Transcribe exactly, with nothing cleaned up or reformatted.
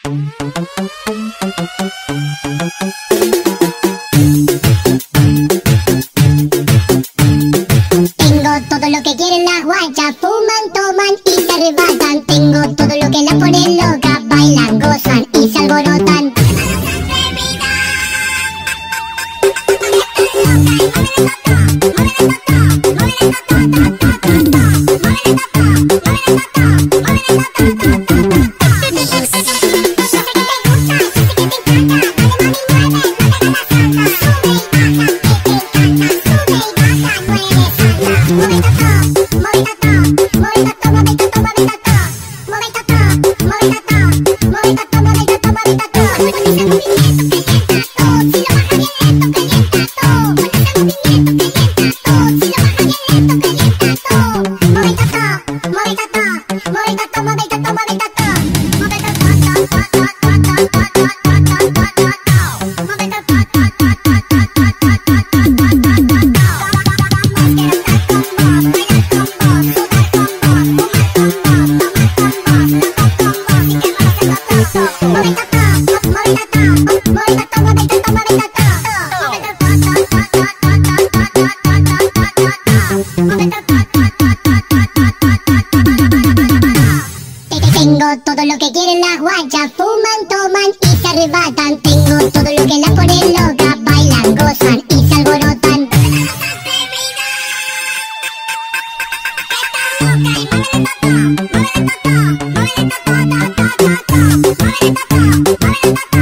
todo lo que quieren las guachas, fuman, toman y se arrebatan. Tengo todo lo que las pone locas, bailan, gozan y se alborotan. Tengo todo lo que quieren las guachas, fuman, toman y se arrebatan. Tengo todo lo que las pone locas, bailan, gozan y se alborotan. Mueve